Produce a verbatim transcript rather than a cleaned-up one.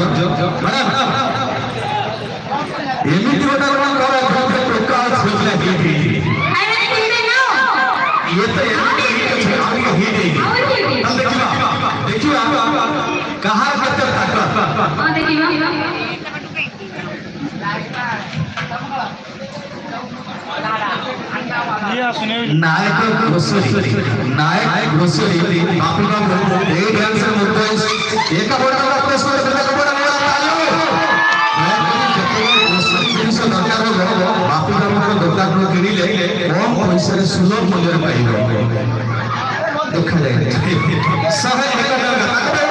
एमिति गोटा कोन कर घर टोका छुला की आई मैंने टीवी में ना ये तो आगे ही देगी हम देखिबा देखिबा कहां कते ताकत हां देखिबा नायक ग्रोसरी नायक ग्रोसरी बापू का ए ध्यान से मुद्दा एक बड़ा बड़ा प्रश्न करने का बड़ा बड़ा तालो जिनसे दरकार हो बापू का मतलब दुकान को किनिले कम पैसा रे सुलभ मूल्य पाइबो देखा जाए सहाय